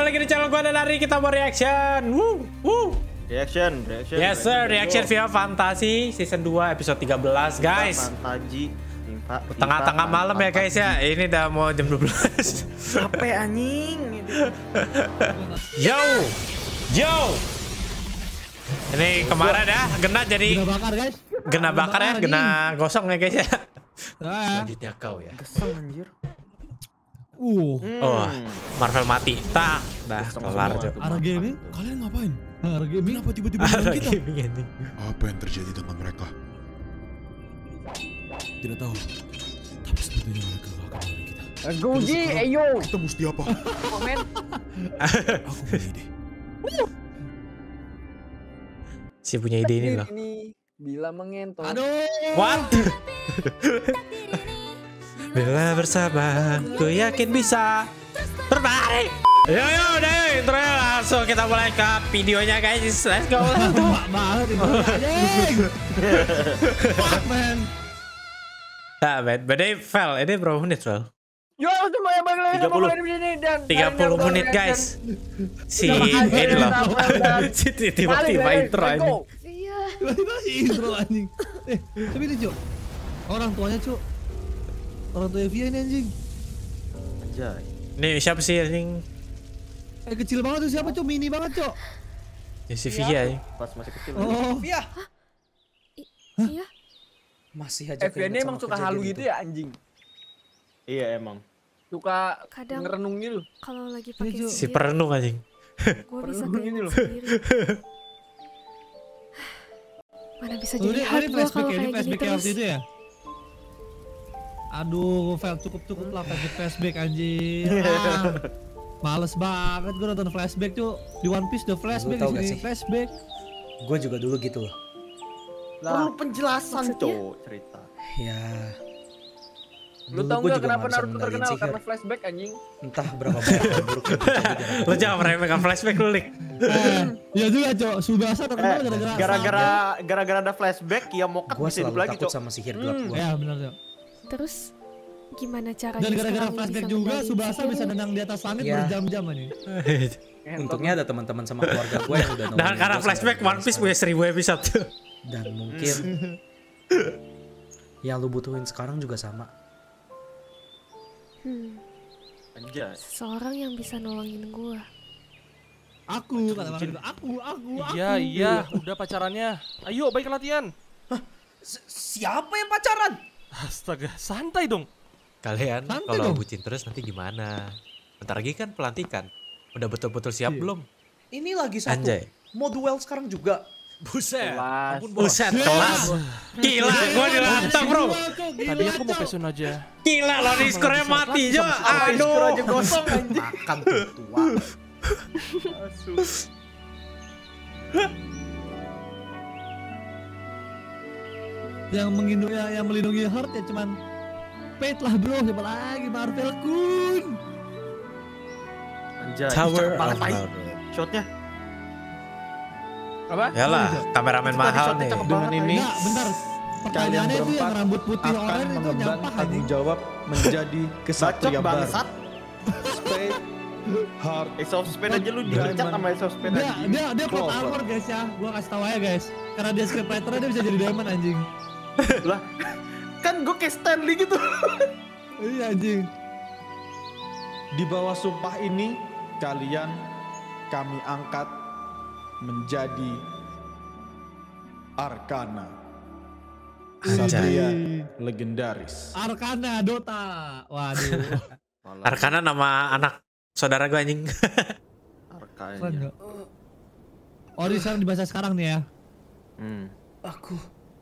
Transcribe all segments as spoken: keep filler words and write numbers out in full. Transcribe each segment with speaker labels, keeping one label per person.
Speaker 1: lagi di channel gue dan hari kita mau reaction. Woo, woo.
Speaker 2: Reaction, reaction.
Speaker 1: Yes sir, reaction Final Fantasy season dua episode tiga belas guys.
Speaker 2: Fantasy.
Speaker 1: Tengah-tengah malam ya guys ya. Ini udah mau jam dua belas.
Speaker 2: Capek anjing.
Speaker 1: Yo. Yo. Ini kemarin ya, gena jadi
Speaker 3: Gena bakar guys.
Speaker 1: Gena bakar ya, gena gosong ya guys ya.
Speaker 3: Nah.
Speaker 1: Selanjutnya kau ya.
Speaker 2: Kesel anjir.
Speaker 3: Uh.
Speaker 1: Oh, Marvel mati. Tak, dah kelar tuh.
Speaker 3: Ara gaming?
Speaker 4: Kalian ngapain?
Speaker 3: Ara gaming?
Speaker 4: Kenapa tiba-tiba
Speaker 1: Ada
Speaker 4: menyerang kita?
Speaker 1: gaming ini.
Speaker 4: Apa yang terjadi dengan mereka? Tidak tahu. Tapi sepertinya mereka gak akan menyerang kita.
Speaker 5: Let's go Ji, ayo.
Speaker 4: Kita mesti apa?
Speaker 5: Komen.
Speaker 4: Aku punya ide.
Speaker 1: Si punya ide ini loh.
Speaker 5: Ini bila mengentot.
Speaker 3: Aduh.
Speaker 1: What? Bila bersama, ku yakin bisa berbalik. Yo yo, udah yo, intro langsung kita mulai ke videonya guys. Let's go.
Speaker 3: Mak banget itu. Anjing. Fuck man.
Speaker 1: Nah, bad, badai fail. Ini berapa menit, Vel?
Speaker 5: Yo, semua yang balik lagi
Speaker 2: tiga puluh.
Speaker 5: di sini dan
Speaker 1: tiga puluh menit guys. Si ini loh. Si tiba-tiba intro aja.
Speaker 5: Iya.
Speaker 3: Tiba-tiba si intro anjing. Eh, tapi ini Cuk. Orang tuanya Cuk. Orang tua Evia ini anjing.
Speaker 2: Anjay.
Speaker 1: Nih siapa sih anjing?
Speaker 3: Eh kecil banget tuh siapa Cuk? Mini banget Cuk.
Speaker 1: Ya, si Via anjing.
Speaker 2: Pas masih kecil.
Speaker 3: Oh.
Speaker 6: Iya.
Speaker 7: Iya.
Speaker 6: Masih aja
Speaker 5: F N emang suka halu gitu ya anjing.
Speaker 2: Iya emang.
Speaker 5: Suka
Speaker 7: Kadang-
Speaker 5: ngerenung gitu.
Speaker 7: Kalau lagi
Speaker 3: Ini,
Speaker 7: pakai
Speaker 3: Ju.
Speaker 1: Si perenung anjing.
Speaker 7: gue bisa
Speaker 5: perenung ini
Speaker 7: kayak
Speaker 5: loh.
Speaker 7: sendiri. Mana bisa
Speaker 3: Oh,
Speaker 7: jadi
Speaker 3: ini,
Speaker 7: hard
Speaker 3: ini
Speaker 7: gue
Speaker 3: flashback
Speaker 7: kalau
Speaker 3: ya, ini
Speaker 7: kayak gini
Speaker 3: flashback yang
Speaker 7: terus.
Speaker 3: waktu itu ya? Aduh, Vel, cukup-cukup lah flashback flashback anjir. Ah, males banget gue nonton flashback Cuk. Di One Piece udah flashback
Speaker 6: Lu tahu
Speaker 3: di
Speaker 6: gak
Speaker 3: sini
Speaker 6: sih?
Speaker 3: flashback.
Speaker 6: Gue juga dulu gitu loh.
Speaker 2: Perlu penjelasan
Speaker 7: maksudnya?
Speaker 2: cowok cerita.
Speaker 6: Ya.
Speaker 5: Lu
Speaker 6: Dulu
Speaker 5: tau
Speaker 6: gua
Speaker 5: nggak
Speaker 6: juga
Speaker 5: kenapa
Speaker 6: nggak bisa
Speaker 5: Naruto
Speaker 6: mengendalikan
Speaker 5: terkenal
Speaker 6: sihir.
Speaker 5: karena flashback anjing?
Speaker 6: Entah berapa banyak hal buruk yang terjadi gara-gara
Speaker 1: Lo jangan meremehkan flashback lu, Lik.
Speaker 3: Eh, iya juga Cuk, Subasa terkenal
Speaker 2: Eh,
Speaker 3: gara-gara
Speaker 2: gara-gara gara-gara ada flashback ya mokat
Speaker 6: gue
Speaker 2: bisa hidup
Speaker 6: selalu
Speaker 2: lagi
Speaker 6: takut
Speaker 2: cok.
Speaker 6: sama sihir gelap
Speaker 5: Hmm.
Speaker 6: gue.
Speaker 3: Ya benar Cuk.
Speaker 7: Terus gimana caranya?
Speaker 3: Dan gara-gara
Speaker 7: sekarang
Speaker 3: flashback
Speaker 7: bisa
Speaker 3: juga
Speaker 7: ngendaliin
Speaker 3: Subasa
Speaker 7: sihir
Speaker 3: bisa
Speaker 7: lu?
Speaker 3: nendang di atas langit
Speaker 6: Ya.
Speaker 3: berjam-jam anjing.
Speaker 6: Untungnya ada teman-teman sama keluarga gue yang udah
Speaker 1: Nah,
Speaker 6: nolongin
Speaker 1: karena
Speaker 6: gua
Speaker 1: flashback
Speaker 6: sampai
Speaker 1: One Piece
Speaker 6: sekarang.
Speaker 1: punya seribu episode tuh.
Speaker 6: Dan mungkin yang lu butuhin sekarang juga sama.
Speaker 7: Hmm,
Speaker 2: Anjay.
Speaker 7: seseorang yang bisa nolongin gue.
Speaker 3: Aku kata orang itu, aku, aku, aku.
Speaker 8: Iya iya, udah pacarannya. Ayo baik latihan.
Speaker 6: Siapa yang pacaran?
Speaker 8: Astaga, santai dong.
Speaker 1: Kalian
Speaker 3: Santai
Speaker 1: kalau
Speaker 3: dong.
Speaker 1: bucin terus nanti gimana? Bentar lagi kan pelantikan. Udah betul-betul siap
Speaker 3: Iya.
Speaker 1: belum?
Speaker 6: Ini lagi satu.
Speaker 1: Anjay.
Speaker 6: Mau duel sekarang juga.
Speaker 1: Buset.
Speaker 5: Kelas.
Speaker 1: Buset, kelas. Gila, gua dilantang, Bro.
Speaker 8: Tadi aku mau passion aja.
Speaker 1: Gila, lo di skornya mati, Jo.
Speaker 2: Aduh. aja
Speaker 1: Aduh.
Speaker 2: gosong anjing.
Speaker 6: Makan tuh tua.
Speaker 3: Yang melindungi yang melindungi Heart ya cuman Fate lah bro, siapa lagi Marvel Kun.
Speaker 2: Anjay.
Speaker 1: Tower
Speaker 2: Cakep
Speaker 1: of
Speaker 2: banget, Tai.
Speaker 1: Power.
Speaker 2: Shotnya.
Speaker 5: Apa?
Speaker 1: Yalah, kameramen
Speaker 2: Itu tadi
Speaker 1: mahal
Speaker 2: shotnya
Speaker 1: nih.
Speaker 2: cakep
Speaker 9: Dengan
Speaker 2: banget,
Speaker 9: ini
Speaker 3: Enggak, bentar. Pertanyaannya itu yang rambut putih
Speaker 9: akan
Speaker 3: orang itu
Speaker 9: mengemban
Speaker 3: nyampah
Speaker 9: tanggung
Speaker 3: anjing.
Speaker 9: jawab menjadi
Speaker 2: Bacot
Speaker 9: kesatria baru.
Speaker 2: bangsat.
Speaker 9: Spade, Heart,
Speaker 2: Ace of Spade aja lu dipecat sama Ace of Spade
Speaker 3: Dia
Speaker 2: aja.
Speaker 3: dia dia plot
Speaker 9: Clover.
Speaker 3: armor guys ya. Gua kasih tahu aja guys. Karena dia scriptwriter dia bisa jadi diamond anjing.
Speaker 2: Lah. Kan gue kayak Stanley gitu.
Speaker 3: Iya anjing.
Speaker 9: di bawah sumpah ini kalian kami angkat menjadi Arcana. Satria legendaris.
Speaker 3: Arcana Dota. Waduh.
Speaker 1: Arcana nama anak saudara gue anjing.
Speaker 3: Keren
Speaker 2: Arkanya.
Speaker 3: nggak? Oh ini sekarang dibahas sekarang nih ya.
Speaker 2: Hmm.
Speaker 6: Aku.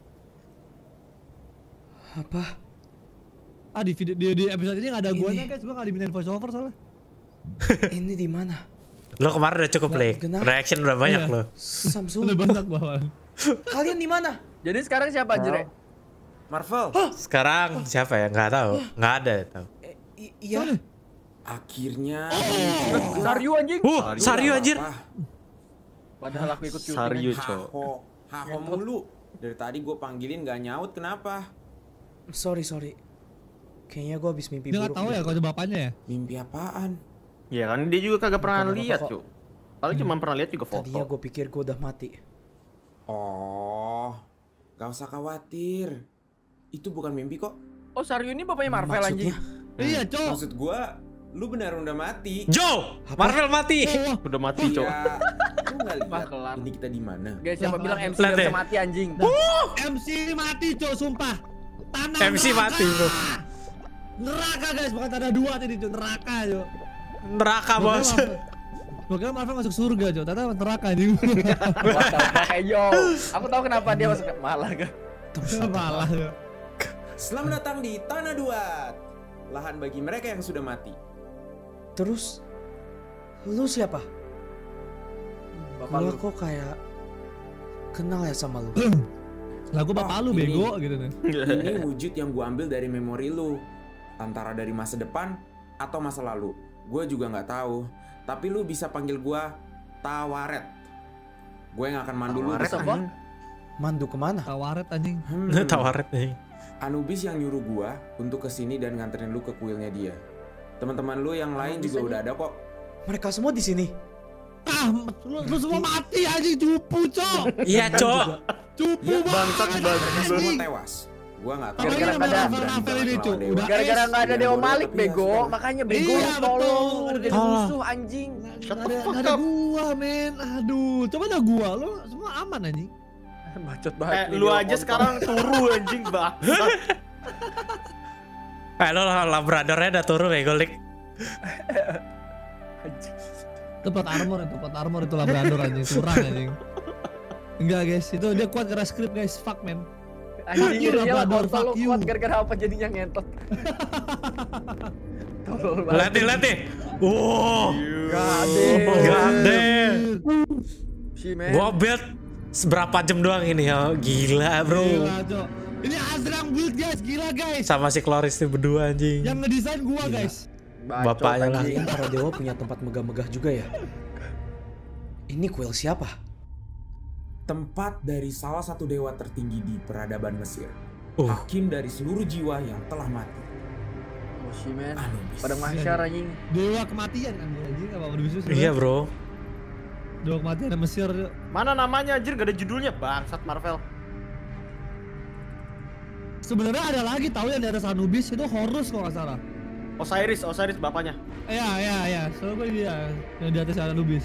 Speaker 6: Apa?
Speaker 3: Ah di video di, di episode ini nggak ada
Speaker 6: Ini.
Speaker 3: guanya guys, gua nggak dimintain voice over soalnya.
Speaker 6: Ini di mana?
Speaker 1: Lo kemarin udah cukup, Lik.
Speaker 6: Kenapa?
Speaker 1: Reaction udah banyak
Speaker 3: Iya.
Speaker 1: lo.
Speaker 6: Samsung.
Speaker 3: Udah banyak gua.
Speaker 6: Kalian di mana?
Speaker 5: Jadi sekarang siapa Jere?
Speaker 10: Marvel.
Speaker 1: Sekarang siapa ya? Nggak tahu. Nggak ada tahu.
Speaker 6: Eh, i- iya.
Speaker 3: Soalnya,
Speaker 10: Akhirnya.
Speaker 5: Saryu anjing.
Speaker 1: Uh, Saryu anjir.
Speaker 5: Padahal aku ikut syuting.
Speaker 2: Saryu,
Speaker 5: anjing.
Speaker 2: cok.
Speaker 10: Haho, haho mulu. Dari tadi gue panggilin gak nyaut, kenapa?
Speaker 6: Sorry sorry. Kayaknya gue habis mimpi
Speaker 3: dia nggak
Speaker 6: buruk.
Speaker 3: tahu
Speaker 6: deh.
Speaker 3: ya kalau itu bapaknya ya.
Speaker 10: Mimpi apaan?
Speaker 2: Ya kan dia juga kagak pernah
Speaker 6: Bukan
Speaker 2: lihat,
Speaker 6: apa-apa
Speaker 2: Cuk. Paling cuma pernah lihat juga foto.
Speaker 6: Tadinya gue pikir gue udah mati.
Speaker 10: Oh, gak usah khawatir. Itu bukan mimpi kok.
Speaker 5: Oh, Saryu ini bapaknya Marvel anjing.
Speaker 6: Maksudnya?
Speaker 3: Iya, Cok.
Speaker 10: Maksud gua, lu beneran udah mati.
Speaker 1: Joe, Marvel mati.
Speaker 3: Oh,
Speaker 2: Udah mati, Cuk.
Speaker 10: Ya, lu nggak
Speaker 5: Wah,
Speaker 10: lihat
Speaker 5: kelar.
Speaker 10: ini kita di mana?
Speaker 5: Guys, siapa
Speaker 3: Lah,
Speaker 5: bilang
Speaker 3: lah,
Speaker 5: M C
Speaker 1: lah,
Speaker 5: gak
Speaker 1: deh.
Speaker 5: bisa mati anjing?
Speaker 3: M C mati, Cok, sumpah. Tanah
Speaker 1: M C mati, bro.
Speaker 3: Neraka, guys, bukan tanah dua tadi, Cok. Neraka, Cok.
Speaker 1: Neraka, bos.
Speaker 3: Gue kira Marvel masuk surga, Cok. Ternyata neraka anjing.
Speaker 5: What the fuck, yo. Aku tahu kenapa dia masuk malah kan.
Speaker 3: Malah, Cok.
Speaker 10: Selamat datang di Tanah Duat, lahan bagi mereka yang sudah mati.
Speaker 6: Terus, lu siapa?
Speaker 5: Bapak
Speaker 6: Gua
Speaker 5: lu.
Speaker 6: kok kayak kenal ya sama lu.
Speaker 3: Lah gue bapak
Speaker 10: Oh,
Speaker 3: lu
Speaker 10: ini.
Speaker 3: bego gitu nih.
Speaker 10: Ini wujud yang gua ambil dari memori lu, antara dari masa depan atau masa lalu. Gue juga nggak tahu, tapi lu bisa panggil gua Tawaret. Gue yang akan mandu lu.
Speaker 2: Tawaret,
Speaker 10: di sana.
Speaker 5: apa?
Speaker 6: Mandu kemana?
Speaker 3: Tawaret anjing.
Speaker 10: Hmm.
Speaker 1: Tawaret nih.
Speaker 10: Anubis yang nyuruh gua untuk kesini dan nganterin lu ke kuilnya dia. Teman-teman lu yang lain juga udah ada kok.
Speaker 6: Mereka semua di sini.
Speaker 3: Ah, lu, lu semua mati anjing, cupu, Cok.
Speaker 1: Iya, Cok.
Speaker 3: Cupu
Speaker 10: Ya,
Speaker 3: bangsat
Speaker 10: Mereka semua
Speaker 3: anjing.
Speaker 10: tewas. Gua nggak tahu.
Speaker 5: Gara-gara
Speaker 3: Apalagi
Speaker 5: ada
Speaker 3: Marvel Marvel ini, Cok. Udah
Speaker 5: Gara-gara nggak ada
Speaker 10: Iya,
Speaker 5: Dewa
Speaker 10: boleh,
Speaker 5: Malik
Speaker 10: tapi ya
Speaker 5: bego,
Speaker 10: sudah.
Speaker 5: makanya bego
Speaker 3: Iya,
Speaker 5: lu tolong
Speaker 3: betul.
Speaker 5: udah jadi
Speaker 1: Oh.
Speaker 5: musuh anjing.
Speaker 3: Nggak ada, nggak ada gua, men. Aduh, coba ada gua. Lu semua aman anjing.
Speaker 5: Bacot
Speaker 2: Eh,
Speaker 5: banget. nih
Speaker 2: lu
Speaker 5: Dewa
Speaker 2: aja
Speaker 5: kontol.
Speaker 2: sekarang turu anjing, Bang.
Speaker 1: Eh, lo labradornya udah turun ya, golik.
Speaker 3: Itu plot armor itu, plot armor itu labrador anjing, kurang anjing. Enggak, guys, itu dia kuat karena script, guys. Fuck, man.
Speaker 5: Anjing
Speaker 3: You,
Speaker 5: dia lah
Speaker 3: Labrador,
Speaker 5: kontol lu
Speaker 3: fuck you.
Speaker 5: kuat gara-gara apa jadinya ngentot. Tolol banget.
Speaker 1: Lihat nih, lihat nih. Wow.
Speaker 5: Gade.
Speaker 1: Gade.
Speaker 5: Si men.
Speaker 1: Gua bet seberapa jam doang ini ya. Gila, bro.
Speaker 3: Gila, Cok. Ini Azrang build, guys. Gila, guys.
Speaker 1: Sama si Kloris tuh berdua anjing.
Speaker 3: Yang ngedesain gua, guys.
Speaker 5: Bacot,
Speaker 1: Bapaknya lah.
Speaker 5: anjing.
Speaker 6: Kalian para dewa punya tempat megah-megah juga ya? Ini kuil siapa?
Speaker 10: Tempat dari salah satu dewa tertinggi di peradaban Mesir.
Speaker 1: Uh.
Speaker 10: Hakim dari seluruh jiwa yang telah mati.
Speaker 5: Oh si men.
Speaker 10: Anubis.
Speaker 5: Pada mahsyar anjing.
Speaker 3: Dewa kematian kan anjing, apa lebih khusus?
Speaker 1: Iya, bro.
Speaker 3: Dewa kematian ada Mesir. Cok.
Speaker 2: Mana namanya anjir, gak ada judulnya, bangsat Marvel.
Speaker 3: Sebenarnya ada lagi tahu yang di atas Anubis itu Horus kalau nggak salah.
Speaker 2: Osiris, Osiris bapaknya.
Speaker 3: Iya, iya, iya. Soalnya gue dia yang di atas Anubis.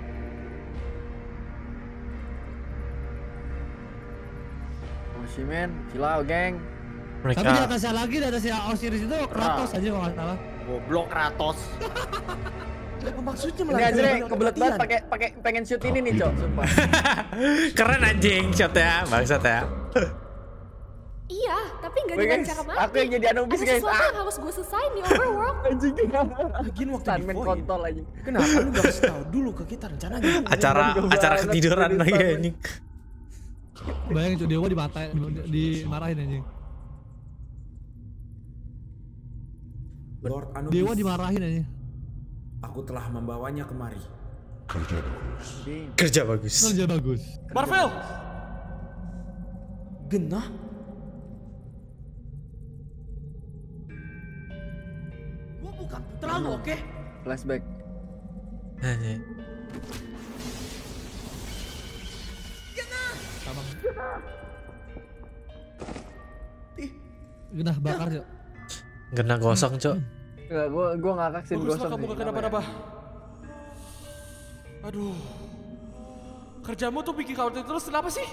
Speaker 5: Oh si men. Cilau geng.
Speaker 1: Mereka
Speaker 3: Tapi di atasnya lagi, di atasnya Osiris itu Kratos aja kalau nggak salah.
Speaker 2: Goblok Kratos.
Speaker 6: Apa maksudnya
Speaker 5: Ini aja deh kebelet banget pakai pakai pengen shoot ini nih, Cok. Sumpah.
Speaker 1: keren anjing shotnya, bangsat ya.
Speaker 7: Iya, tapi nggak
Speaker 5: Woi,
Speaker 7: dengan
Speaker 5: guys,
Speaker 7: cara mati.
Speaker 5: aku yang jadi Anubis,
Speaker 7: Ada
Speaker 5: guys.
Speaker 7: sesuatu
Speaker 5: Ah.
Speaker 7: yang harus gue selesain di overworld.
Speaker 5: Anjing.
Speaker 6: Lagian waktu di
Speaker 5: Stuntman
Speaker 6: void.
Speaker 5: kontol anjing.
Speaker 6: Kenapa lu gak kasih tahu dulu ke kita rencananya?
Speaker 1: Acara
Speaker 5: Gua
Speaker 1: acara
Speaker 5: banget
Speaker 1: ketiduran
Speaker 5: jadi
Speaker 1: lagi
Speaker 5: Starman.
Speaker 1: anjing.
Speaker 3: Bayangin cuy, Dewa dimatain, di- dimarahin anjing.
Speaker 10: Lord Anubis.
Speaker 3: Dewa dimarahin anjing.
Speaker 10: Aku telah membawanya kemari.
Speaker 1: Kerja bagus.
Speaker 3: Kerja bagus.
Speaker 8: Marvel!
Speaker 6: Genah? Gua bukan putra lu, oke?
Speaker 5: Flashback.
Speaker 1: Anjing.
Speaker 3: Genah bakar cuy.
Speaker 1: Genah gosong, Cok.
Speaker 5: Enggak, gua gua ngakak sin
Speaker 8: Baguslah
Speaker 5: gosong.
Speaker 8: kamu
Speaker 5: nih.
Speaker 8: gak kenapa-napa. Aduh. Kerjamu tuh bikin khawatir terus, kenapa sih?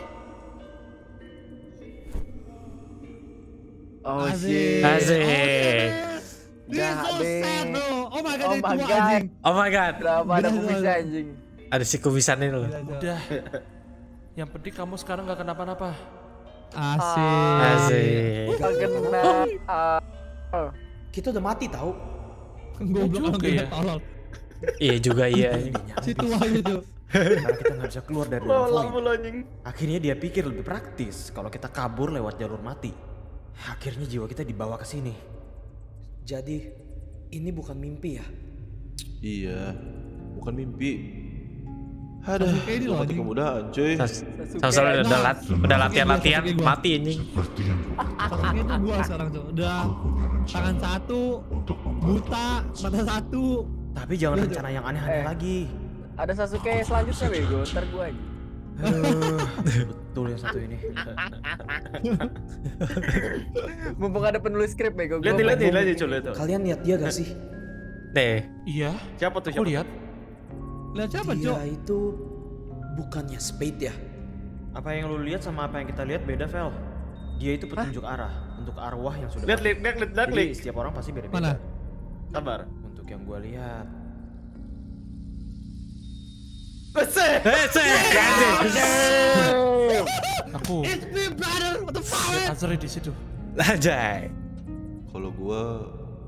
Speaker 5: Oh
Speaker 3: Asik.
Speaker 5: shit.
Speaker 1: Asik.
Speaker 3: This is so
Speaker 5: Gade.
Speaker 3: sad bro. Oh my god,
Speaker 5: Oh
Speaker 3: ini
Speaker 5: my
Speaker 3: tua
Speaker 5: God.
Speaker 3: anjing.
Speaker 1: Oh my god.
Speaker 5: Kenapa ada
Speaker 3: Gila,
Speaker 5: kubisnya
Speaker 3: gila.
Speaker 5: anjing?
Speaker 1: Ada si kubisannya loh.
Speaker 8: Udah. Yang penting kamu sekarang gak kenapa-napa.
Speaker 3: Asik.
Speaker 1: Asik.
Speaker 5: Gak kena. Ah.
Speaker 6: Kita udah mati tahu.
Speaker 3: Goblok
Speaker 8: juga
Speaker 3: orang
Speaker 8: ya.
Speaker 3: ya. Tolol.
Speaker 1: Iya juga iya.
Speaker 3: Si tua gitu.
Speaker 9: Karena kita nggak bisa keluar dari
Speaker 2: Oh,
Speaker 9: dalam
Speaker 2: lama
Speaker 9: void.
Speaker 2: lu anjing.
Speaker 9: Akhirnya dia pikir lebih praktis kalau kita kabur lewat jalur mati. Akhirnya jiwa kita dibawa ke sini.
Speaker 6: Jadi ini bukan mimpi ya?
Speaker 4: Iya, bukan mimpi. Ada,
Speaker 3: Sasuke ini loh,
Speaker 4: mati
Speaker 3: anjing.
Speaker 4: kemudahan cuy.
Speaker 1: Sama-sama udah lat, udah latihan-latihan
Speaker 3: Sasuke gua.
Speaker 1: mati anjing.
Speaker 3: Sasuke itu gua sekarang cuy. Udah tangan satu, buta, mata satu,
Speaker 9: Tapi jangan rencana yang aneh-aneh
Speaker 5: Eh.
Speaker 9: lagi.
Speaker 5: Ada Sasuke selanjutnya bego, ntar gua aja.
Speaker 9: Betul yang satu ini.
Speaker 5: Mumpung ada penulis skrip bego.
Speaker 9: Lihat,
Speaker 5: gua
Speaker 9: lihat,
Speaker 5: ngomong.
Speaker 9: lihat, coba lihat.
Speaker 6: Kalian lihat dia gak sih?
Speaker 1: Deh.
Speaker 8: Iya.
Speaker 9: Siapa tuh?
Speaker 8: Aku
Speaker 9: Siapa?
Speaker 8: lihat.
Speaker 3: Lihat siapa,
Speaker 6: Dia
Speaker 3: Cok?
Speaker 6: itu bukannya Spade ya?
Speaker 9: Apa yang lu lihat sama apa yang kita lihat beda, Vel. Dia itu petunjuk arah untuk arwah yang sudah.
Speaker 2: Lihat, lihat, lihat, lihat, lihat,
Speaker 9: Jadi
Speaker 2: lihat.
Speaker 9: setiap orang pasti beda-beda.
Speaker 3: Mana?
Speaker 9: Sabar. Untuk yang gua lihat.
Speaker 2: Besar.
Speaker 1: Eh, cek.
Speaker 8: Aku
Speaker 3: It's me, brother. What the fuck?
Speaker 8: lihat Azri di situ.
Speaker 1: Anjay.
Speaker 4: Kalau gua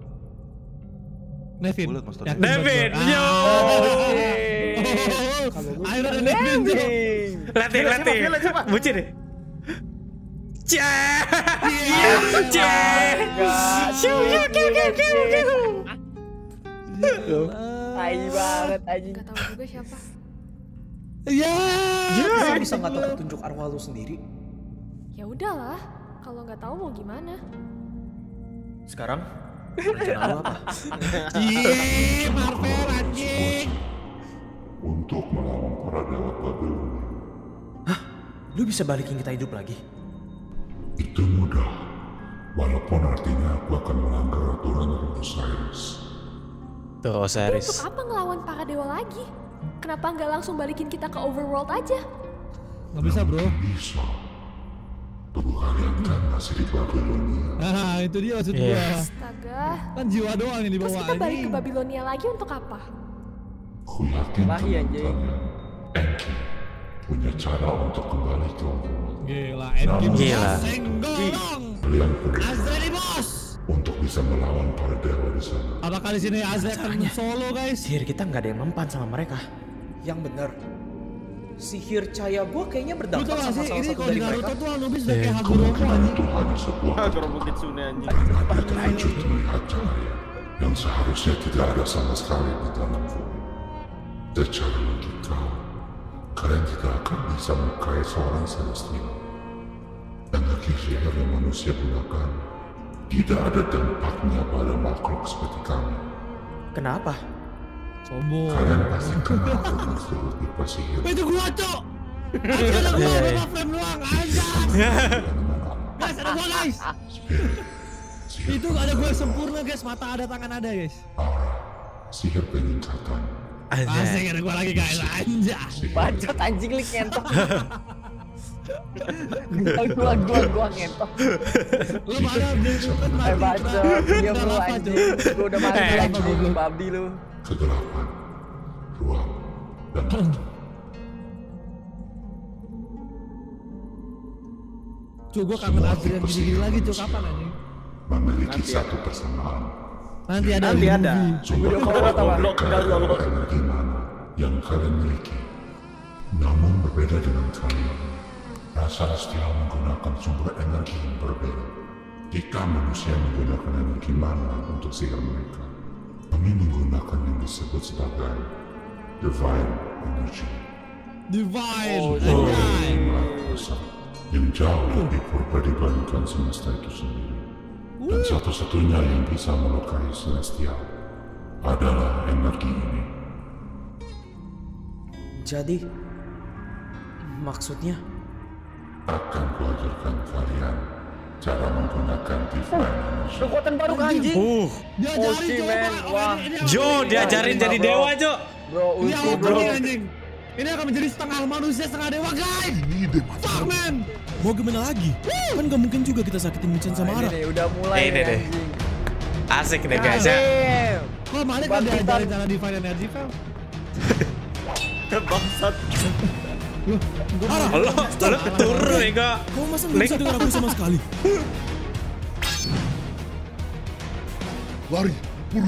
Speaker 3: Nevin.
Speaker 4: Gua liat Mas Tony.
Speaker 3: Yakin
Speaker 1: Nevin,
Speaker 3: buat gua.
Speaker 1: yo.
Speaker 3: Ah. Ayo ada Nevin, Cok.
Speaker 1: Latih, latih. Bucin deh. Cek. Cek. Siu, siu, siu, siu, siu.
Speaker 5: Tai banget anjing.
Speaker 7: Gak tahu juga siapa.
Speaker 3: Ya.
Speaker 6: Masa bisa nggak tahu petunjuk arwah lu sendiri?
Speaker 7: Ya udahlah, kalau nggak tahu mau gimana?
Speaker 9: Sekarang rencana lu apa?
Speaker 3: Iya, Marvel anjing.
Speaker 11: Untuk melawan para dewa Babilonia.
Speaker 9: Hah? Lu bisa balikin kita hidup lagi?
Speaker 11: Itu mudah, walaupun artinya aku akan melanggar aturan dari Osiris.
Speaker 1: Tuh,
Speaker 7: Tapi
Speaker 1: Osiris.
Speaker 7: untuk apa ngelawan para dewa lagi? Kenapa nggak langsung balikin kita ke overworld aja?
Speaker 3: Nggak bisa, bro.
Speaker 11: Bisa. Tubuh kalian kan masih di Babilonia.
Speaker 3: Nah, itu dia maksud
Speaker 1: Iya.
Speaker 3: gua.
Speaker 7: Astaga.
Speaker 3: Kan jiwa doang yang
Speaker 7: Terus
Speaker 3: dibawa
Speaker 7: kita balik ke
Speaker 3: anjing.
Speaker 7: Babilonia lagi untuk apa?
Speaker 11: Aku yakin
Speaker 5: Lahi,
Speaker 11: teman
Speaker 5: anjing.
Speaker 11: kalian, Enki, punya cara untuk kembali ke overworld.
Speaker 3: Gila, Enki
Speaker 1: Gila.
Speaker 3: senggolong.
Speaker 11: Kalian perlu
Speaker 3: Azrael bos.
Speaker 11: untuk bisa melawan para dewa di sana.
Speaker 3: Apakah di sini Azrael akan solo, guys?
Speaker 9: Sihir kita nggak ada yang mempan sama mereka.
Speaker 6: Yang bener. Sihir cahaya gua kayaknya
Speaker 3: Lu
Speaker 6: berdampak
Speaker 3: tau gak
Speaker 6: sama
Speaker 3: sih,
Speaker 6: salah
Speaker 3: ini
Speaker 6: satu
Speaker 3: kalau di
Speaker 6: dari
Speaker 3: Naruto
Speaker 6: mereka.
Speaker 3: tuh Anubis udah kayak Hagoromo
Speaker 11: Kemungkinan
Speaker 3: anjing.
Speaker 11: itu hanya sebuah
Speaker 9: Kalau Kitsune anjing.
Speaker 11: karena dia terwujud melihat cahaya yang seharusnya tidak ada sama sekali di dalam bumi. Secara logika, kalian tidak akan bisa melukai seorang celestial. Energi sihir yang manusia gunakan tidak ada dampaknya pada makhluk seperti kami.
Speaker 9: Kenapa?
Speaker 3: Sombong.
Speaker 11: Kalian pasti kenal dengan stereotipe sihir
Speaker 3: Itu gua, Cok. Anjing ada gua, bebas frame doang, anjing. Guys, ada gua, guys. Itu ada gua yang sempurna, guys. Mata ada, tangan ada, guys.
Speaker 11: sihir peningkatan.
Speaker 1: Anjay.
Speaker 3: Asik, ada gua lagi, guys. Anjay.
Speaker 5: Bacot anjing li ngentok. Gua gua gua gua ngentok.
Speaker 3: Lu mana beli kan
Speaker 5: Eh bacot, diam lu anjing. Gua udah mati
Speaker 1: Eh.
Speaker 5: anjing, babi lu.
Speaker 11: Kegelapan, ruang, dan waktu.
Speaker 3: Cuk, gua kangen Azrael gini-gini lagi, Cuk. Kapan anjing?
Speaker 11: Memiliki satu persamaan.
Speaker 3: Nanti ada
Speaker 9: Nanti
Speaker 3: di
Speaker 9: ada.
Speaker 3: movie.
Speaker 11: Coba
Speaker 5: Video call
Speaker 11: kita
Speaker 5: atau apa?
Speaker 11: memberikan adalah energi mana yang kalian miliki. Namun berbeda dengan kalian. Rasa Celestial menggunakan sumber energi yang berbeda. Jika manusia menggunakan energi mana untuk sihir mereka, kami menggunakan yang disebut sebagai Divine Energy.
Speaker 3: Divine.
Speaker 5: Oh,
Speaker 3: Anjay.
Speaker 11: Jumlah besar yang jauh lebih purba dibandingkan semesta itu sendiri. Dan satu-satunya yang bisa melukai Celestial adalah energi ini.
Speaker 6: Jadi, maksudnya
Speaker 11: Akan kuajarkan kalian cara menggunakan Divine Energy.
Speaker 5: Kekuatan baru kan anjing.
Speaker 1: Uh,
Speaker 3: Diajarin,
Speaker 5: Oci,
Speaker 3: Cok.
Speaker 5: men.
Speaker 3: Apa?
Speaker 5: Wah.
Speaker 3: Ini- ini apa?
Speaker 1: Jo diajarin jadi
Speaker 5: bro.
Speaker 1: dewa, Jo.
Speaker 5: Bro,
Speaker 3: Ini
Speaker 5: ulti
Speaker 3: apa
Speaker 5: bro.
Speaker 3: nih, anjing? Ini akan menjadi setengah manusia, setengah dewa, guys. Fuck, man.
Speaker 4: Mau gimana lagi? Kan gak mungkin juga kita sakitin Michan sama
Speaker 5: Nah, ini
Speaker 4: Ara.
Speaker 5: nih udah mulai
Speaker 1: Eh, ini
Speaker 5: nih
Speaker 1: deh.
Speaker 5: anjing.
Speaker 1: Asik deh, guys ya.
Speaker 5: Damn.
Speaker 3: Kok Malik kan
Speaker 5: Bangkitan.
Speaker 3: diajarin cara Divine Energy, Fel?
Speaker 9: Bangsat.
Speaker 4: Ara,
Speaker 1: Lo, lo keturu ya, kok.
Speaker 4: kau masa gak bisa dengar aku sama sekali?
Speaker 11: Lari, buru.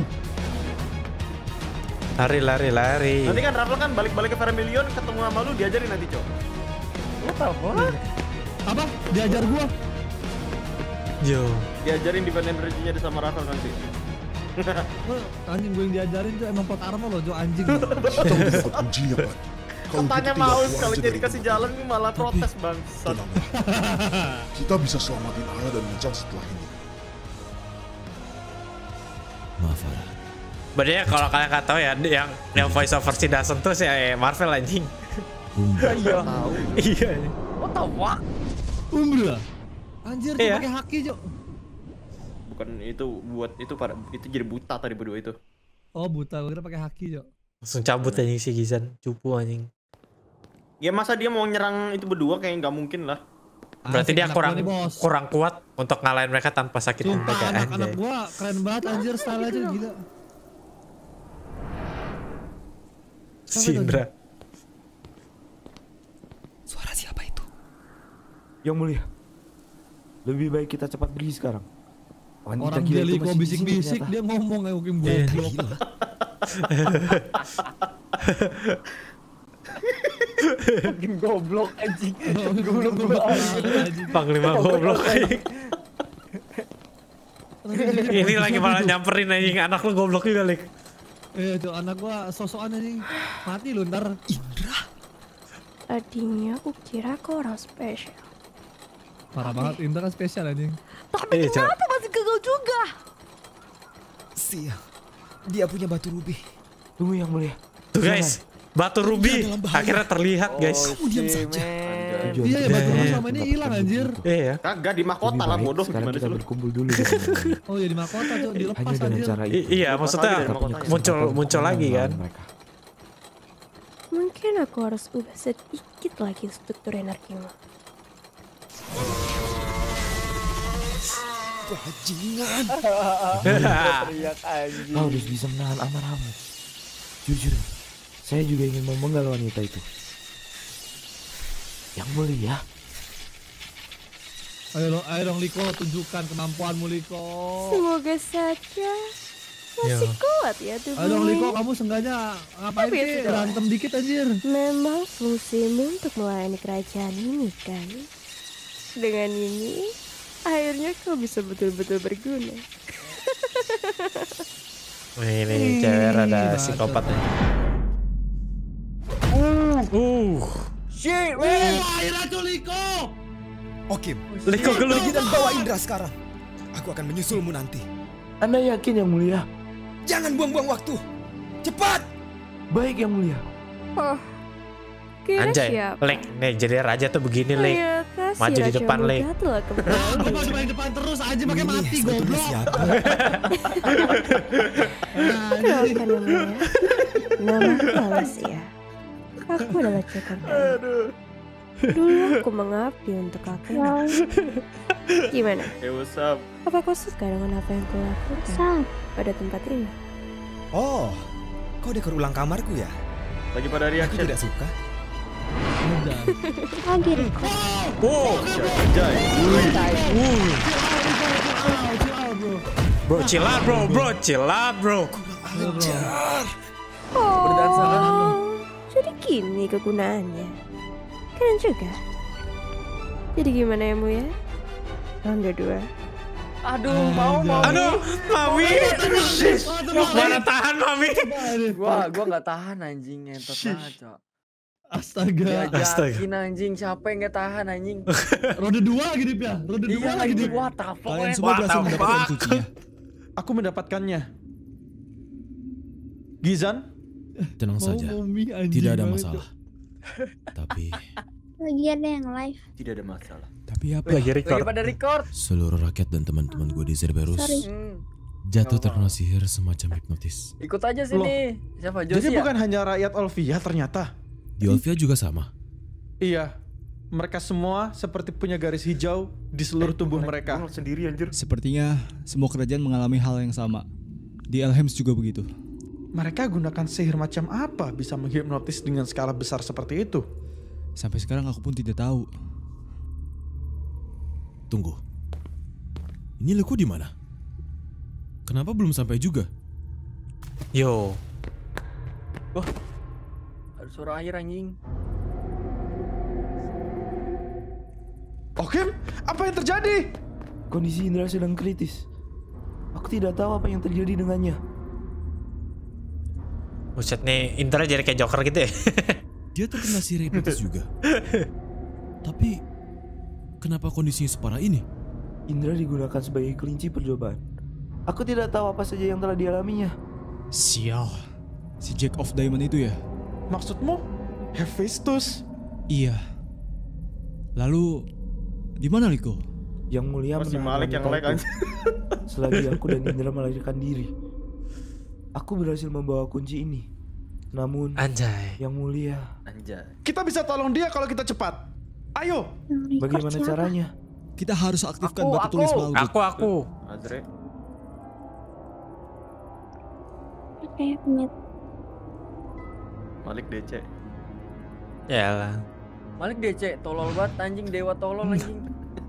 Speaker 1: Lari, lari, lari.
Speaker 9: Nanti kan Rafael kan balik-balik ke Vermilion ketemu sama lu diajarin nanti, Cok.
Speaker 5: What the fuck?
Speaker 3: Apa? Diajar gua.
Speaker 1: Jo.
Speaker 9: Diajarin Divine Energy-nya di sama Rafael nanti.
Speaker 3: Wah, anjing gue yang diajarin tuh emang pot armor loh, Jo, anjing.
Speaker 11: Kita udah dapat kuncinya, Pak. Kalau
Speaker 9: Katanya
Speaker 11: kita
Speaker 9: mau
Speaker 11: tinggal
Speaker 9: sekali
Speaker 11: keluar aja
Speaker 9: jadi
Speaker 11: dari
Speaker 9: kasih
Speaker 11: rumah.
Speaker 9: jalan malah protes, bangsat.
Speaker 11: Tenang. Kita bisa selamatin Ara dan Michan setelah ini.
Speaker 4: Maaf Ara,
Speaker 1: Berarti kalau kalian nggak tahu ya, yang yang voice over si Dasun tuh si Marvel anjing.
Speaker 5: Iya.
Speaker 1: Iya.
Speaker 5: What the fuck?
Speaker 3: Umbra. Anjir, dia
Speaker 1: Iya.
Speaker 3: pakai haki, Cok.
Speaker 9: Bukan itu buat itu pada itu jadi buta tadi berdua itu.
Speaker 3: Oh, buta. Gue kira pakai haki, Cok.
Speaker 1: Langsung cabut anjing si Gizan, cupu anjing.
Speaker 9: Ya masa dia mau nyerang itu berdua kayak nggak mungkin lah.
Speaker 1: Berarti
Speaker 3: Asik
Speaker 1: dia
Speaker 3: anak
Speaker 1: kurang
Speaker 3: gua nih, Bos.
Speaker 1: kurang kuat untuk ngalahin mereka tanpa sakit
Speaker 3: Sumpah,
Speaker 1: mereka
Speaker 3: anak-anak
Speaker 1: anjay.
Speaker 3: gua keren banget anjir, style aja gila.
Speaker 1: Si Indra.
Speaker 4: Suara siapa itu?
Speaker 12: Yang mulia, lebih baik kita cepat pergi sekarang. Wanita
Speaker 3: Orang
Speaker 12: gila
Speaker 3: dia
Speaker 12: itu
Speaker 3: liko
Speaker 12: masih di sini
Speaker 3: bisik-bisik,
Speaker 12: ternyata.
Speaker 3: dia ngomong kayak mungkin
Speaker 1: Iya.
Speaker 3: goblok.
Speaker 5: Makin goblok anjing.
Speaker 3: Goblok anjing.
Speaker 1: Panglima goblok anjing. Ini lagi malah nyamperin anjing, anak lu goblok juga, Lik.
Speaker 3: Eh, itu anak gua sosokan anjing. Mati lu ntar.
Speaker 4: Indra.
Speaker 7: Tadinya aku kira kau orang spesial.
Speaker 3: Parah banget, Indra kan spesial anjing.
Speaker 7: Tapi
Speaker 1: Eh, Cak.
Speaker 7: kenapa masih gagal juga?
Speaker 4: Sial. Dia punya batu rubi.
Speaker 12: Tunggu yang mulia.
Speaker 1: Tuh guys, batu rubi
Speaker 4: dalam bahaya.
Speaker 1: akhirnya terlihat guys.
Speaker 4: Kamu diam saja.
Speaker 3: Iya, ya batu rubi sama ini hilang anjir.
Speaker 1: Iya.
Speaker 9: Kagak di mahkota
Speaker 12: Lebih
Speaker 9: lah
Speaker 12: baik
Speaker 9: bodoh
Speaker 12: sekarang
Speaker 9: gimana
Speaker 12: kita
Speaker 9: sih lu?
Speaker 12: berkumpul dulu.
Speaker 3: Oh ya di mahkota tuh, dilepas
Speaker 12: Hanya dengan
Speaker 3: anjir.
Speaker 12: cara
Speaker 1: I-
Speaker 12: itu.
Speaker 1: iya, maksudnya
Speaker 9: lagi dari
Speaker 12: kita punya
Speaker 9: mahkotanya.
Speaker 1: muncul
Speaker 12: kesempatan
Speaker 1: muncul
Speaker 12: untuk
Speaker 1: lagi kan.
Speaker 12: melawan mereka.
Speaker 7: Mungkin aku harus ubah sedikit lagi struktur energimu.
Speaker 4: Bajingan.
Speaker 5: Teriak anjing.
Speaker 12: Kau harus bisa menahan amarahmu. Jujur, saya juga ingin memenggal wanita itu. Yang mulia,
Speaker 3: Ayo dong, ayo dong Liko, tunjukkan kemampuanmu Liko.
Speaker 7: Semoga saja masih kuat ya
Speaker 3: Ayo dong Liko,
Speaker 7: tubuhmu.
Speaker 3: kamu sengaja ngapain
Speaker 7: Tapi ya
Speaker 3: sih?
Speaker 7: sudah.
Speaker 3: Berantem dikit anjir.
Speaker 7: Memang fungsimu untuk melayani kerajaan ini kan. Dengan ini, akhirnya kau bisa betul-betul berguna.
Speaker 1: Ini cewek rada psikopat nih. Uh,
Speaker 5: Shit,
Speaker 3: Oh,
Speaker 5: man.
Speaker 3: akhirnya tuh Liko.
Speaker 4: Oke,
Speaker 1: Liko gelut.
Speaker 4: pergi dan bawa Indra sekarang. Aku akan menyusulmu nanti.
Speaker 12: Anda yakin yang mulia?
Speaker 4: Jangan buang-buang waktu. Cepat.
Speaker 12: Baik yang mulia.
Speaker 7: Oh, kira
Speaker 1: Anjay,
Speaker 7: siapa?
Speaker 1: Lek, nih jadi raja tuh begini, Lek.
Speaker 7: Ternyata si
Speaker 1: Maju di
Speaker 7: Raja
Speaker 1: depan,
Speaker 7: Muda
Speaker 1: Lek.
Speaker 7: telah kembali.
Speaker 3: Gua mau main depan terus aja pakai
Speaker 4: Ini
Speaker 3: mati
Speaker 4: sebetulnya
Speaker 3: goblok.
Speaker 4: siapa?
Speaker 7: Kenalkan namanya. Namaku Alicia. Aku adalah Jakarta. Dulu aku mengabdi untuk kakek. Gimana?
Speaker 9: Hey, what's up?
Speaker 7: Apa kau suka dengan apa yang kau lakukan pada tempat ini?
Speaker 4: Oh, kau dekor ulang kamarku ya?
Speaker 9: Lagi pada
Speaker 4: Aku
Speaker 9: reaction.
Speaker 4: tidak suka.
Speaker 3: Udah.
Speaker 1: Wow,
Speaker 9: Anjay.
Speaker 1: bro, chill out, bro, bro, chill out, bro.
Speaker 7: Oh, jadi gini kegunaannya. Keren juga. Jadi gimana ya, Mu ya? Ronde dua.
Speaker 5: Aduh, mau mau.
Speaker 1: Aduh, Mami. Mana tahan, Mami.
Speaker 5: Gua gua enggak tahan anjing, ngentot banget, Cok.
Speaker 3: Astaga.
Speaker 5: Diajakin anjing, siapa yang enggak tahan anjing?
Speaker 3: Rode dua gitu ya. Rode dua
Speaker 5: Iya
Speaker 3: lagi
Speaker 5: lagi
Speaker 3: Dip.
Speaker 5: what the fuck.
Speaker 4: Kalian
Speaker 5: man?
Speaker 4: semua
Speaker 1: What
Speaker 4: berhasil
Speaker 1: the
Speaker 4: mendapatkan
Speaker 1: fuck?
Speaker 4: kuncinya.
Speaker 2: Aku mendapatkannya. Gizan,
Speaker 4: Tenang
Speaker 3: Mau
Speaker 4: saja.
Speaker 3: mumi anjing
Speaker 4: Tidak ada
Speaker 3: banget,
Speaker 4: masalah. Tapi
Speaker 13: Lagi ada yang live.
Speaker 9: Tidak ada masalah.
Speaker 4: tapi apa?
Speaker 1: Lagi
Speaker 5: Lagi
Speaker 1: record.
Speaker 5: pada record.
Speaker 4: Seluruh rakyat dan teman-teman gue di Cerberus
Speaker 13: Sorry.
Speaker 5: Hmm.
Speaker 4: jatuh terkena sihir semacam hipnotis.
Speaker 5: Ikut aja sini. Siapa Josi
Speaker 2: jadi
Speaker 5: ya?
Speaker 2: bukan hanya rakyat Olvia ternyata.
Speaker 4: Di Olvia juga sama.
Speaker 2: Iya, mereka semua seperti punya garis hijau di seluruh tubuh mereka.
Speaker 9: Gua sendiri anjir.
Speaker 14: Sepertinya semua kerajaan mengalami hal yang sama. Di Elhems juga begitu.
Speaker 2: Mereka gunakan sihir macam apa bisa menghipnotis dengan skala besar seperti itu?
Speaker 14: Sampai sekarang aku pun tidak tahu.
Speaker 4: Tunggu. Ini Liko di mana? Kenapa belum sampai juga?
Speaker 1: Yo,
Speaker 5: Ada suara air anjing.
Speaker 2: Oke, apa yang terjadi?
Speaker 12: Kondisi Indra sedang kritis. Aku tidak tahu apa yang terjadi dengannya.
Speaker 1: buset nih, Indra jadi kayak Joker gitu ya.
Speaker 4: Dia terkena sihir hipnotis juga. Tapi kenapa kondisinya separah ini?
Speaker 12: Indra digunakan sebagai kelinci percobaan. Aku tidak tahu apa saja yang telah dialaminya.
Speaker 14: Sial. Si Jack of Diamond itu ya?
Speaker 2: Maksudmu? Hephaestus?
Speaker 14: Iya. Lalu di mana Liko?
Speaker 12: Yang mulia
Speaker 2: Masih
Speaker 12: menahan
Speaker 2: Malik yang
Speaker 12: wanita
Speaker 2: lag
Speaker 12: itu.
Speaker 2: aja.
Speaker 12: Selagi aku dan Indra melarikan diri, aku berhasil membawa kunci ini. Namun,
Speaker 1: Anjay.
Speaker 12: Yang mulia,
Speaker 9: Anjay.
Speaker 2: Kita bisa tolong dia kalau kita cepat. Ayo.
Speaker 12: Bagaimana caranya?
Speaker 14: Kita harus aktifkan
Speaker 12: Aku,
Speaker 14: batu
Speaker 12: aku.
Speaker 14: tulis Malgut.
Speaker 1: Aku, aku.
Speaker 9: Azre.
Speaker 13: Oke, pamit.
Speaker 9: Malik D C.
Speaker 1: Yalah.
Speaker 5: Malik D C, tolol banget anjing, dewa tolol anjing.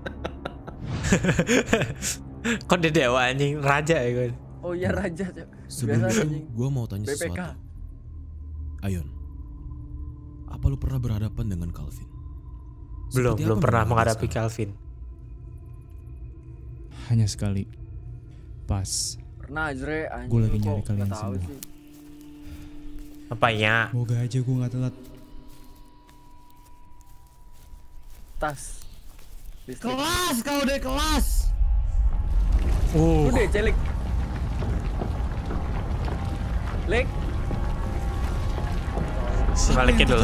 Speaker 1: Kok dia dewa anjing, raja ya gue.
Speaker 5: Oh iya raja.
Speaker 4: Sebelum
Speaker 5: Biasa
Speaker 4: itu,
Speaker 5: anjing.
Speaker 4: gue mau tanya
Speaker 5: B P K.
Speaker 4: sesuatu. Ayon, apa lu pernah berhadapan dengan Calvin?
Speaker 1: Belum,
Speaker 4: Seperti
Speaker 1: belum
Speaker 4: apa
Speaker 1: pernah
Speaker 4: menurut
Speaker 1: menghadapi
Speaker 4: sekarang?
Speaker 1: Calvin.
Speaker 14: Hanya sekali. Pas.
Speaker 5: Pernah Azre anjing.
Speaker 14: Gue lagi
Speaker 5: kok
Speaker 14: nyari kalian
Speaker 5: nggak tahu
Speaker 14: semua.
Speaker 5: sih.
Speaker 1: Apanya?
Speaker 14: Semoga aja gue gak telat.
Speaker 5: Tas. Listrik.
Speaker 3: Kelas kau deh kelas.
Speaker 1: Uh.
Speaker 5: Lu deh celik. Lek.
Speaker 1: Sebalikin dulu.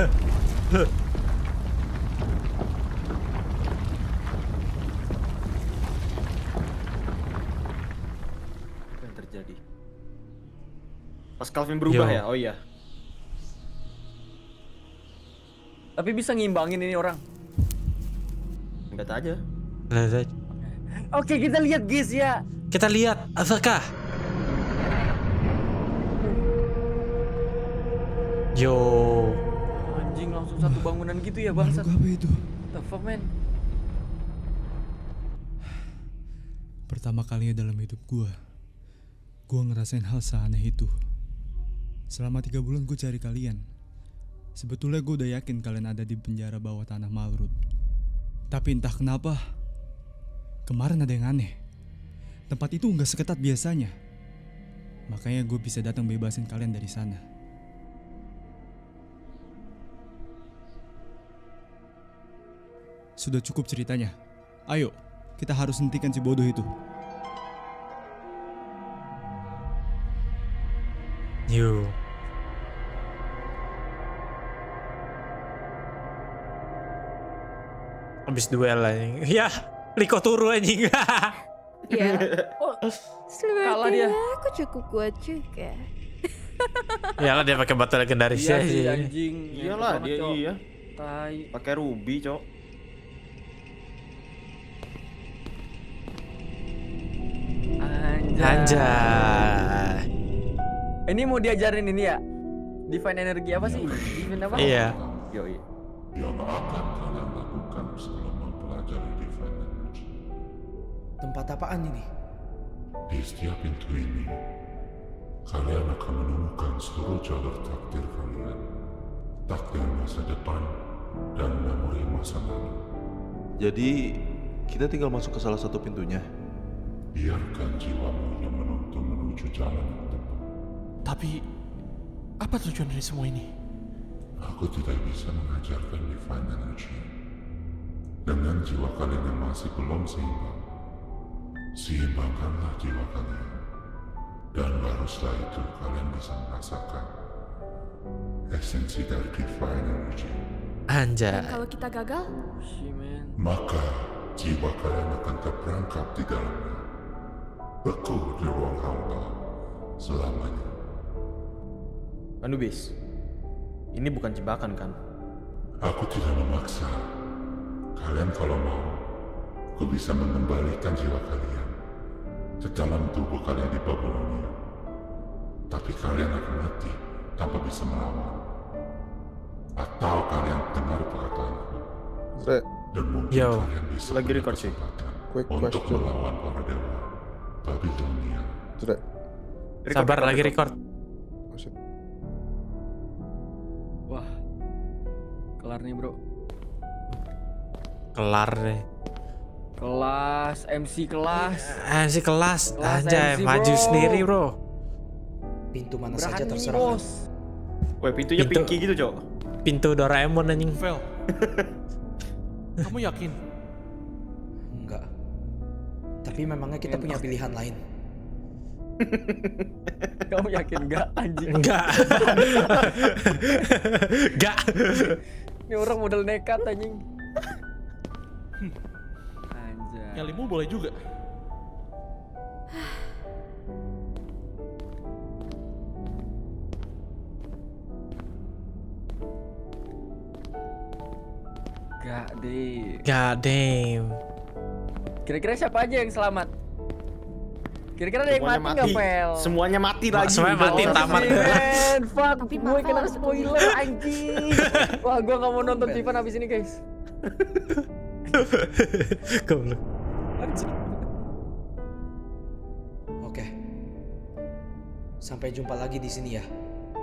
Speaker 9: Apa yang terjadi? Pas Calvin berubah
Speaker 1: Yo.
Speaker 9: ya? Oh iya.
Speaker 5: Tapi bisa ngimbangin ini orang.
Speaker 9: Lihat aja.
Speaker 5: Oke, kita lihat guys ya.
Speaker 1: Kita lihat, apakah? Yo.
Speaker 5: Anjing langsung satu bangunan gitu ya bangsat.
Speaker 14: Apa itu?
Speaker 5: The fuck man.
Speaker 14: Pertama kalinya dalam hidup gue, gue ngerasain hal seaneh itu. Selama tiga bulan gue cari kalian. Sebetulnya gue udah yakin kalian ada di penjara bawah tanah Malrud. Tapi entah kenapa, kemarin ada yang aneh. Tempat itu nggak seketat biasanya. Makanya gue bisa datang bebasin kalian dari sana. Sudah cukup ceritanya. Ayo, kita harus hentikan si bodoh itu.
Speaker 1: Yo. Habis duel anjing. Ya, Liko turu anjing.
Speaker 7: Ya.
Speaker 5: Oh, kalah dia.
Speaker 7: Sepertinya aku cukup kuat juga.
Speaker 1: Ya kan dia pakai batu legendaris
Speaker 5: Iya
Speaker 1: ya
Speaker 5: sih
Speaker 1: sih.
Speaker 5: anjing.
Speaker 9: Iyalah
Speaker 5: Ngentot
Speaker 9: dia
Speaker 5: banget, Cok.
Speaker 9: iya.
Speaker 5: Tai.
Speaker 9: Pakai ruby, Cok.
Speaker 5: Anjay.
Speaker 1: Anjay.
Speaker 5: Ini mau diajarin ini ya? Divine energi apa sih? Divine apa?
Speaker 1: Iya.
Speaker 9: Yoi.
Speaker 11: Yang akan kalian lakukan setelah mempelajari Divine Energy.
Speaker 6: Tempat apaan ini?
Speaker 11: Di setiap pintu ini, kalian akan menemukan seluruh jalur takdir kalian. Takdir masa depan dan memori masa lalu.
Speaker 15: Jadi, kita tinggal masuk ke salah satu pintunya.
Speaker 11: Biarkan jiwamu yang menuntun menuju jalan yang tepat.
Speaker 8: Tapi, apa tujuan dari semua ini?
Speaker 11: Aku tidak bisa mengajarkan Divine Energy. Dengan jiwa kalian yang masih belum seimbang, seimbangkanlah jiwa kalian. Dan baru setelah itu kalian bisa merasakan esensi dari Divine Energy.
Speaker 1: Anjay.
Speaker 7: Dan kalau kita gagal?
Speaker 11: Maka jiwa kalian akan terperangkap di dalamnya, beku di ruang hampa selamanya.
Speaker 9: Anubis, ini bukan jebakan kan?
Speaker 11: Aku tidak memaksa. Kalian kalau mau, aku bisa mengembalikan jiwa kalian ke dalam tubuh kalian di Babilonia. Tapi kalian akan mati tanpa bisa melawan. Atau kalian dengar perkataanku. Dan mungkin
Speaker 1: Yo.
Speaker 11: kalian bisa
Speaker 9: Lagi record sih.
Speaker 11: Quick untuk
Speaker 9: question.
Speaker 11: melawan para dewa Babilonia.
Speaker 1: Sabar lagi record.
Speaker 5: Wah. Kelar nih, Bro.
Speaker 1: Kelar deh.
Speaker 5: Kelas M C kelas.
Speaker 1: M C kelas.
Speaker 5: Kelas
Speaker 1: Anjay,
Speaker 5: M C,
Speaker 1: maju
Speaker 5: bro.
Speaker 1: sendiri, Bro.
Speaker 6: Pintu mana saja
Speaker 5: Berani,
Speaker 6: terserah.
Speaker 5: Bos.
Speaker 9: Weh, pintunya
Speaker 1: Pintu-
Speaker 9: pinky gitu, Cok.
Speaker 1: Pintu Doraemon anjing.
Speaker 8: Vel. Kamu yakin?
Speaker 6: Enggak. Tapi memangnya kita punya pilihan lain.
Speaker 5: Kamu yakin enggak anjing?
Speaker 1: Enggak. Enggak.
Speaker 5: Ini orang model nekat anjing. Anjay.
Speaker 8: Nyalimu boleh juga.
Speaker 5: God damn.
Speaker 1: God damn.
Speaker 5: Kira-kira siapa aja yang selamat? Kira-kira ada yang mati nggak, Pel?
Speaker 9: Semuanya mati lagi.
Speaker 1: Semuanya mati,
Speaker 5: Oh,
Speaker 1: tamat.
Speaker 5: Man, fuck, gue kena spoiler anjing. Wah, gue nggak mau nonton Tivan abis ini, guys.
Speaker 1: Goblok.
Speaker 6: Oke. Sampai jumpa lagi di sini ya.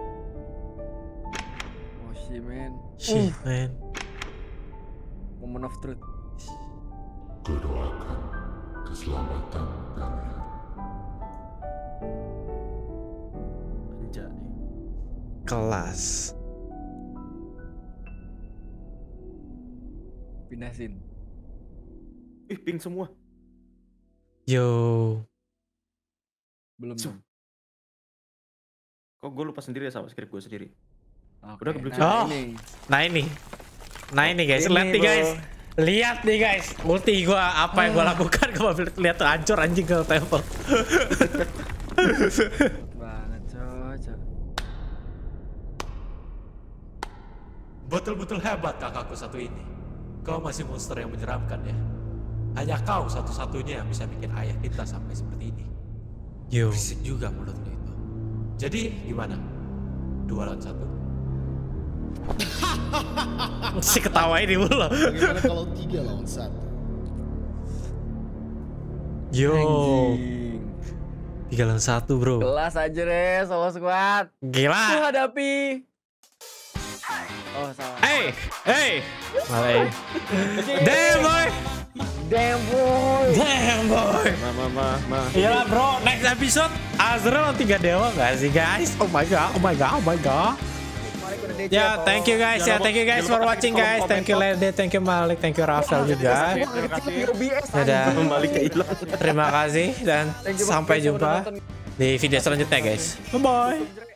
Speaker 5: Oh shit, man.
Speaker 1: Shit, man.
Speaker 5: Moment of truth.
Speaker 11: Kudoakan keselamatan kalian.
Speaker 9: Anjay.
Speaker 1: Kelas.
Speaker 5: Pindah scene.
Speaker 9: Ih, ping semua.
Speaker 1: Yo.
Speaker 5: Belum.
Speaker 9: Kok gue lupa sendiri ya sama skrip gue sendiri.
Speaker 5: Okay,
Speaker 9: Udah kebelet.
Speaker 1: Oh. Nah ini. Nah ini guys,
Speaker 5: Ini,
Speaker 1: lihat nih
Speaker 5: bro.
Speaker 1: guys. Lihat nih guys, ulti gua apa yang gua lakukan gua lihat tuh hancur anjing ke temple.
Speaker 5: Banget, cocok.
Speaker 16: Betul-betul hebat kakakku satu ini. Kau masih monster yang menyeramkan ya. Hanya kau satu-satunya yang bisa bikin ayah kita sampai seperti ini.
Speaker 1: Yo.
Speaker 16: Berisik juga mulutmu itu. Jadi gimana? Dua lawan satu.
Speaker 1: Si ketawa ini mulu.
Speaker 17: Bagaimana kalau tiga lawan satu?
Speaker 1: Yo.
Speaker 5: Anjing.
Speaker 1: Tiga lawan satu bro.
Speaker 5: Kelas aja deh, solo squad.
Speaker 1: Gila.
Speaker 5: Aku hadapi. Oh salah.
Speaker 1: Hey, hey. Malah. Damn boy.
Speaker 5: Damn boy.
Speaker 1: Damn boy.
Speaker 9: Mama, mama, mama.
Speaker 1: Iya bro, next episode Azrael tiga dewa gak sih guys? Oh my god, oh my god, oh my god. Ya, thank you guys ya, thank you guys for watching guys. Thank you Lede, thank you Malik, thank you Rafael juga. Dadah. Terima kasih dan sampai jumpa di video selanjutnya guys. Bye bye.